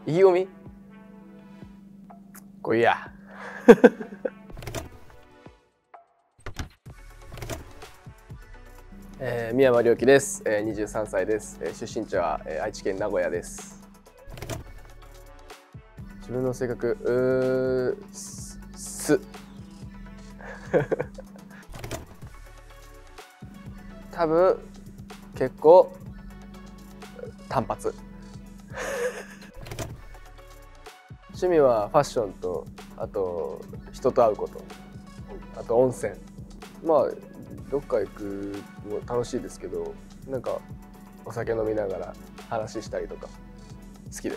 意気込みこいや宮山亮輝です。23歳です。出身地は愛知県名古屋です。自分の性格、多分結構単発趣味はファッションと、あと人と会うこと、あと温泉。まあどっか行くも楽しいですけど、なんかお酒飲みながら話したりとか好きです。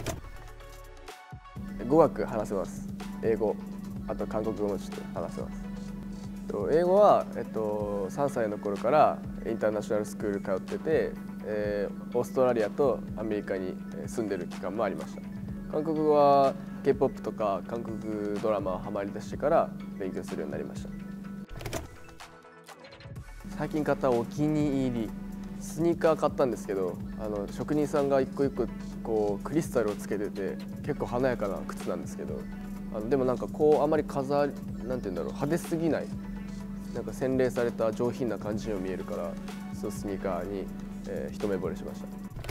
語学話せます。英語、あと韓国語もちょっと話せます。英語は、3歳の頃からインターナショナルスクール通ってて、オーストラリアとアメリカに住んでる期間もありました。韓国語は K-POP とか韓国ドラマをハマりだしてから勉強するようになりました。最近買ったお気に入りスニーカー買ったんですけど、職人さんが一個一個こうクリスタルをつけてて結構華やかな靴なんですけど、でもなんかこうあまりなんて言うんだろう、派手すぎない、なんか洗練された上品な感じにも見えるから、そのスニーカーに、一目惚れしました。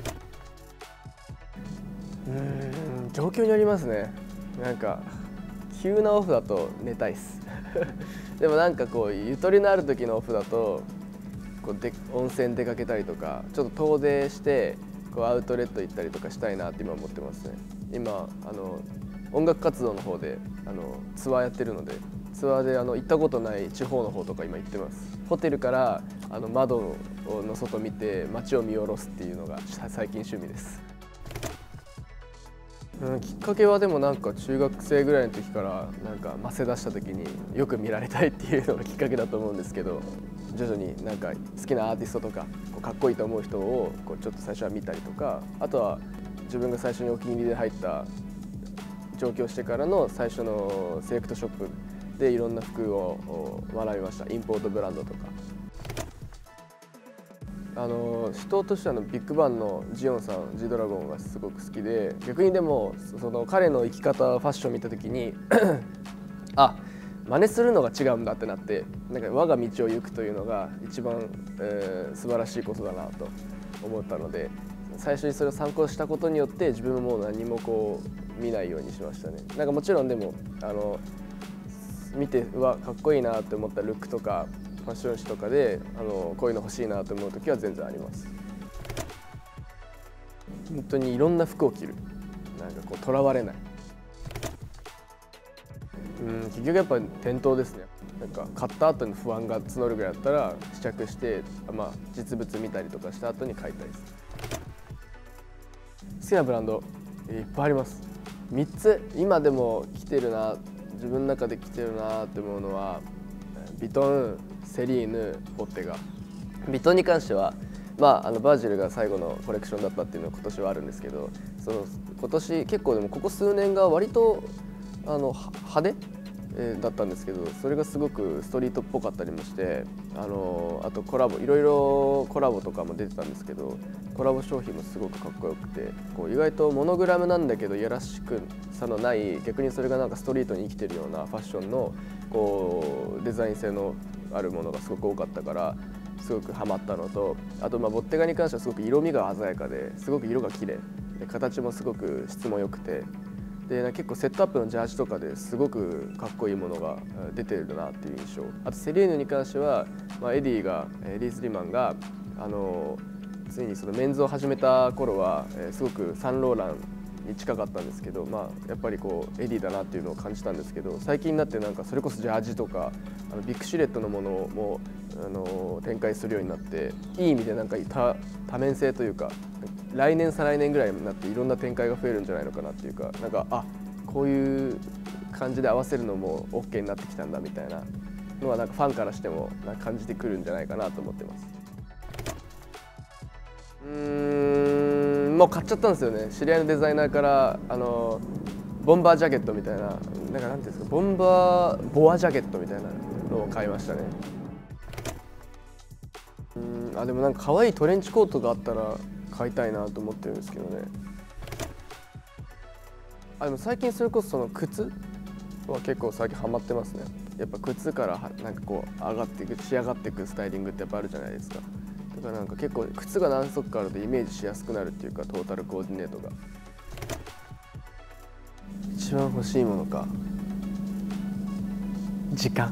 状況によりますね。なんか急なオフだと寝たいっすでもなんかこうゆとりのある時のオフだとこう温泉出かけたりとか、ちょっと遠出してこうアウトレット行ったりとかしたいなって今思ってますね。今音楽活動の方でツアーやってるので、ツアーで行ったことない地方の方とか今行ってます。ホテルから窓の外見て街を見下ろすっていうのが最近趣味です。きっかけはでもなんか中学生ぐらいの時からなんかませ出した時によく見られたいっていうのがきっかけだと思うんですけど、徐々になんか好きなアーティストとかこうかっこいいと思う人をこうちょっと最初は見たりとか、あとは自分が最初にお気に入りで入った上京してからの最初のセレクトショップでいろんな服を学びました。インポートブランドとか。人としてビッグバンのジヨンさん、G ドラゴンがすごく好きで、逆にでもその彼の生き方ファッション見た時にあ、真似するのが違うんだってなって、なんか我が道を行くというのが一番、素晴らしいことだなと思ったので、最初にそれを参考したことによって自分ももう何もこう見ないようにしましたね。なんかもちろんでも見てかっこいいなって思ったルックとかファッション誌とかでこういうの欲しいなと思う時は全然あります。本当にいろんな服を着る、なんかこうとらわれない。結局やっぱ店頭ですね。なんか買った後に不安が募るぐらいだったら試着して、実物見たりとかした後に買いたいです。好きなブランドいっぱいあります。3つ今でも着てるな、自分の中で着てるなって思うのはヴィトン、セリーヌ、ボッテガ。ヴィトンに関しては、バージルが最後のコレクションだったっていうのは今年はあるんですけど、今年結構でもここ数年が割と派手だったんですけど、それがすごくストリートっぽかったりもして、あとコラボいろいろコラボとかも出てたんですけど、コラボ商品もすごくかっこよくて、こう意外とモノグラムなんだけどいやらしくさのない、逆にそれがなんかストリートに生きてるようなファッションのこうデザイン性のあるものがすごく多かったからすごくハマったのと、あとボッテガに関してはすごく色味が鮮やかですごく色が綺麗で、形もすごく質も良くて、で結構セットアップのジャージとかですごくかっこいいものが出てるなっていう印象。あとセリーヌに関しては、エディ・スリマンがついにそのメンズを始めた頃はすごくサンローランに近かったんですけど、やっぱりこうエディだなっていうのを感じたんですけど、最近になってなんかそれこそジャージとかビッグシルエットのものも展開するようになって、いい意味でなんか多面性というか、来年再来年ぐらいになっていろんな展開が増えるんじゃないのかなっていうか、なんかこういう感じで合わせるのも OK になってきたんだみたいなのはなんかファンからしてもなんか感じてくるんじゃないかなと思ってます。もう買っちゃったんですよね。知り合いのデザイナーからボンバージャケットみたいな、なんかなんていうんですか、ボアジャケットみたいなのを買いましたね。でもなんか可愛いトレンチコートがあったら買いたいなと思ってるんですけどね。 でも最近それこそその靴は結構最近ハマってますね。やっぱ靴からなんかこう上がっていく仕上がっていくスタイリングってやっぱあるじゃないですか。だからなんか結構靴が何足かあるとイメージしやすくなるっていうか、トータルコーディネートが一番欲しいものか。時間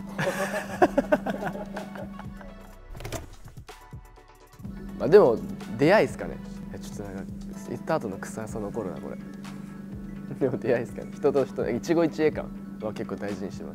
まあでも出会いですかね。ちょっとなんか言った後の臭さ残るなこれでも出会いですかね。人と人の一期一会感は結構大事にしてます。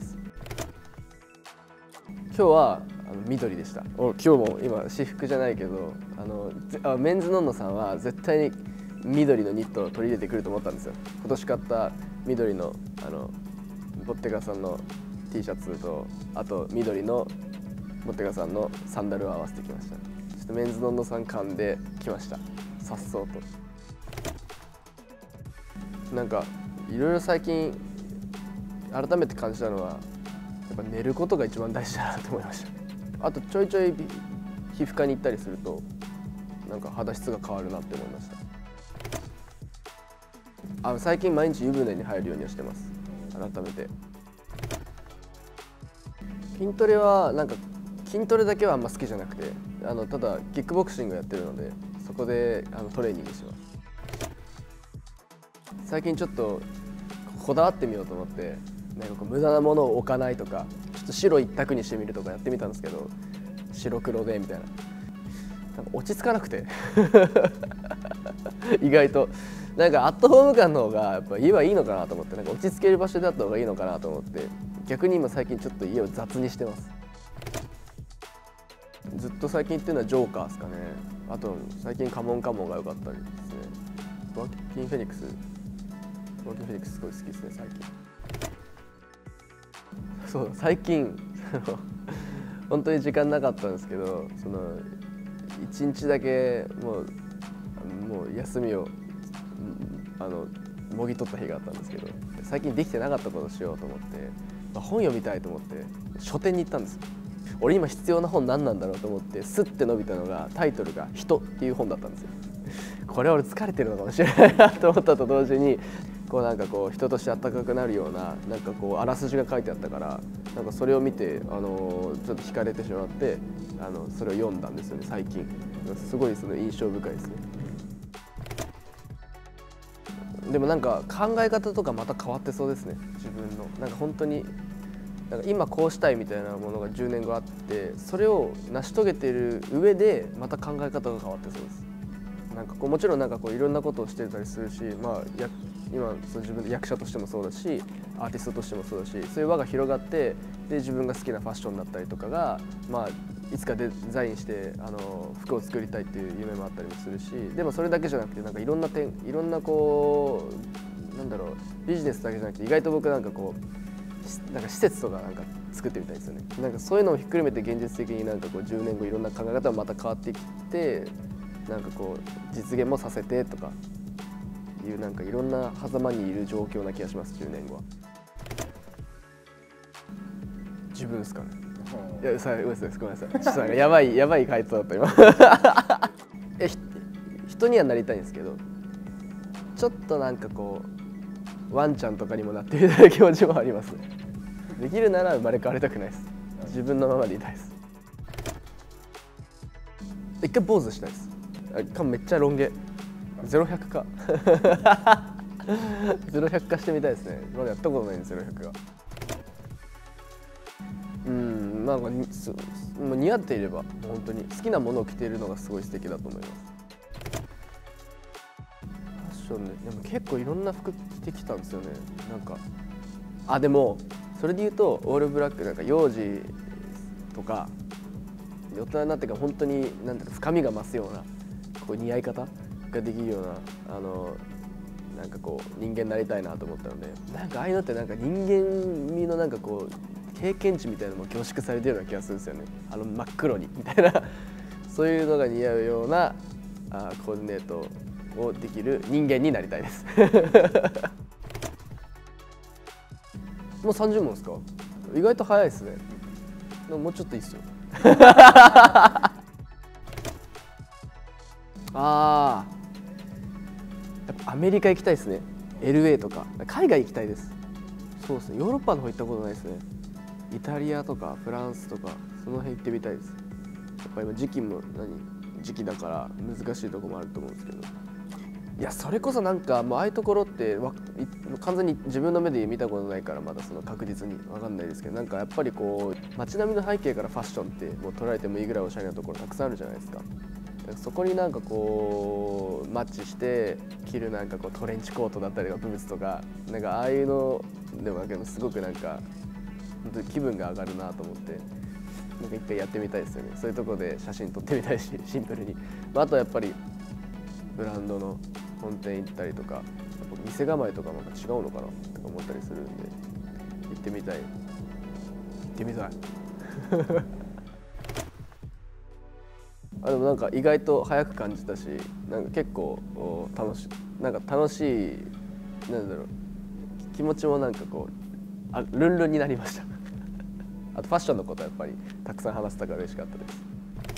今日は緑でした。今日も今私服じゃないけどメンズノンノさんは絶対に緑のニットを取り入れてくると思ったんですよ。今年買った緑のボッテガさんの T シャツと、あと緑のボッテガさんのサンダルを合わせてきました。ちょっとメンズノンノさん感で来ました。さっそうと。なんかいろいろ最近改めて感じたのは、やっぱ寝ることが一番大事だなと思いました。あとちょいちょい皮膚科に行ったりするとなんか肌質が変わるなって思いました。最近毎日湯船に入るようにはしてます。改めて筋トレはなんか筋トレだけはあんま好きじゃなくて、ただキックボクシングやってるのでそこでトレーニングします。最近ちょっとこだわってみようと思って、なんかこう無駄なものを置かないとか、ちょっと白一択にしてみるとかやってみたんですけど、白黒でみたいな、なんか落ち着かなくて意外となんかアットホーム感の方がやっぱ家はいいのかなと思って、なんか落ち着ける場所であった方がいいのかなと思って、逆に今最近ちょっと家を雑にしてます。ずっと最近言ってるのはジョーカーですかね。あと最近カモンカモンが良かったりですね。ワーキンフェニックスすごい好きですね最近。そう最近本当に時間なかったんですけど、その1日だけもう休みをもぎ取った日があったんですけど、最近できてなかったことをしようと思って、本読みたいと思って書店に行ったんですよ。俺今必要な本何なんだろうと思ってスッて伸びたのが、タイトルが「人」っていう本だったんですよ。これ俺疲れてるのかもしれないなと思ったと同時に、こうなんかこう人として温かくなるようななんかこうあらすじが書いてあったから、なんかそれを見てちょっと惹かれてしまって、それを読んだんですよね最近。すごいその印象深いですね。でもなんか考え方とかまた変わってそうですね、自分の。なんか本当になんか今こうしたいみたいなものが10年後あって、それを成し遂げている上でまた考え方が変わってそうです。なんかこうもちろんなんかこういろんなことをしてたりするし、今そう自分で役者としてもそうだし、アーティストとしてもそうだし、そういう輪が広がって、で自分が好きなファッションだったりとかが、いつかデザインして服を作りたいっていう夢もあったりもするし、でもそれだけじゃなくて、なんかいろんなこうなんだろう、ビジネスだけじゃなくて、意外と僕なんかこうなんか施設とかなんか作ってみたいですよね。なんかそういうのをひっくるめて現実的になんかこう10年後いろんな考え方がまた変わってきて、なんかこう実現もさせてとかいう、なんかいろんな狭間にいる状況な気がします。10年後は自分ですかね。いや、嘘です。ごめんなさい。ちょっとなんかやばい回答だった今人にはなりたいんですけど、ちょっとなんかこうワンちゃんとかにもなってみたいな気持ちもありますね。できるなら生まれ変わりたくないです。自分のままでいたいです。一回坊主したいです。めっちゃロン毛0100か0100化してみたいですね。まだやったことないんですよ、0100が。なんか似合っていれば本当に好きなものを着ているのがすごい素敵だと思います。ファッションでも結構いろんな服着てきたんですよね。なんかでもそれで言うとオールブラック、なんか幼児とか大人になってから本当になんていうか深みが増すようなこう似合い方ができるようななんかこう人間になりたいなと思ったので、なんかああいうのってなんか人間味のなんかこう経験値みたいなのも凝縮されてるような気がするんですよね。真っ黒にみたいなそういうのが似合うようなコーディネートをできる人間になりたいですもう30問ですか？意外と早いですね。でももうちょっといいっすよやっぱアメリカ行きたいですね。 LA とか海外行きたいです。そうですね、ヨーロッパの方行ったことないですね。イタリアとかフランスとかその辺行ってみたいです。やっぱり今時期も時期だから難しいところもあると思うんですけど、いやそれこそなんかもうああいうところって完全に自分の目で見たことないからまだその確実に分かんないですけど、なんかやっぱりこう街並みの背景からファッションってもう捉えてもいいぐらいおしゃれなところたくさんあるじゃないですか。そこになんかこうマッチして着るなんかこうトレンチコートだったりとかブーツとかなんかああいうのでもだけどすごくなんか本当に気分が上がるなと思って、なんか一回やってみたいですよね。そういうところで写真撮ってみたいし、シンプルに、あとやっぱりブランドの本店行ったりとか、やっぱ店構えとかなんか違うのかなとか思ったりするんで、行ってみたい。行ってみたい。でもなんか意外と早く感じたし、なんか結構楽しい、なんだろう、気持ちもなんかこうルンルンになりました。あとファッションのことはやっぱりたくさん話せたから嬉しかったです。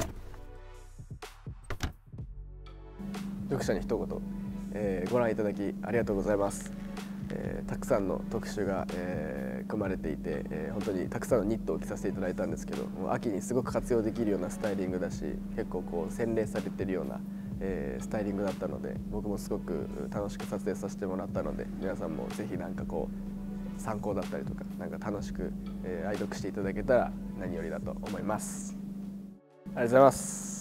読者に一言、ご覧いただきありがとうございます。たくさんの特集が、組まれていて、本当にたくさんのニットを着させていただいたんですけど、もう秋にすごく活用できるようなスタイリングだし、結構こう洗練されているような、スタイリングだったので、僕もすごく楽しく撮影させてもらったので、皆さんもぜひなんかこう参考だったりとか、なんか楽しく、愛読していただけたら何よりだと思います。ありがとうございます。